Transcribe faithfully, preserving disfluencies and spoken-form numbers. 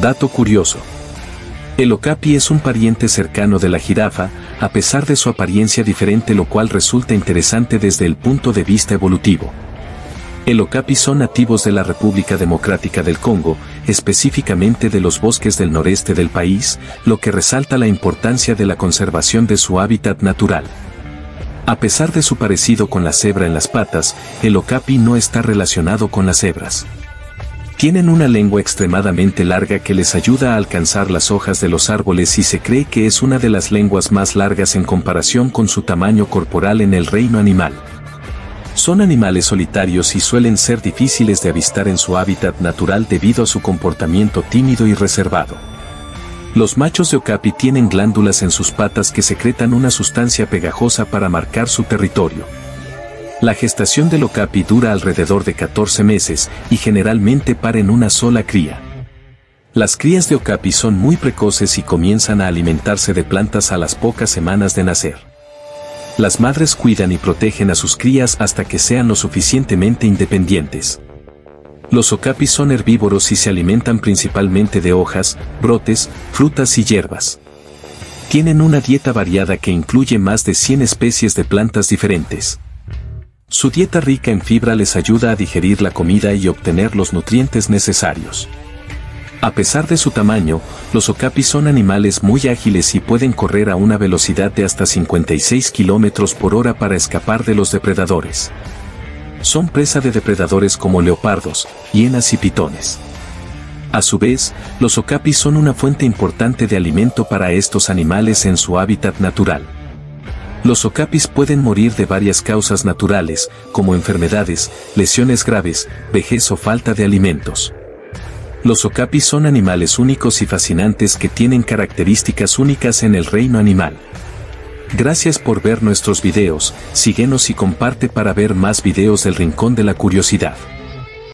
Dato curioso. El okapi es un pariente cercano de la jirafa, a pesar de su apariencia diferente, lo cual resulta interesante desde el punto de vista evolutivo. El okapi son nativos de la República Democrática del Congo, específicamente de los bosques del noreste del país, lo que resalta la importancia de la conservación de su hábitat natural. A pesar de su parecido con la cebra en las patas, el okapi no está relacionado con las cebras. Tienen una lengua extremadamente larga que les ayuda a alcanzar las hojas de los árboles y se cree que es una de las lenguas más largas en comparación con su tamaño corporal en el reino animal. Son animales solitarios y suelen ser difíciles de avistar en su hábitat natural debido a su comportamiento tímido y reservado. Los machos de okapi tienen glándulas en sus patas que secretan una sustancia pegajosa para marcar su territorio. La gestación del okapi dura alrededor de catorce meses y generalmente paren una sola cría. Las crías de okapi son muy precoces y comienzan a alimentarse de plantas a las pocas semanas de nacer. Las madres cuidan y protegen a sus crías hasta que sean lo suficientemente independientes. Los okapis son herbívoros y se alimentan principalmente de hojas, brotes, frutas y hierbas. Tienen una dieta variada que incluye más de cien especies de plantas diferentes. Su dieta rica en fibra les ayuda a digerir la comida y obtener los nutrientes necesarios. A pesar de su tamaño, los okapis son animales muy ágiles y pueden correr a una velocidad de hasta cincuenta y seis kilómetros por hora para escapar de los depredadores. Son presa de depredadores como leopardos, hienas y pitones. A su vez, los okapis son una fuente importante de alimento para estos animales en su hábitat natural. Los okapis pueden morir de varias causas naturales, como enfermedades, lesiones graves, vejez o falta de alimentos. Los okapis son animales únicos y fascinantes que tienen características únicas en el reino animal. Gracias por ver nuestros videos, síguenos y comparte para ver más videos del Rincón de la Curiosidad.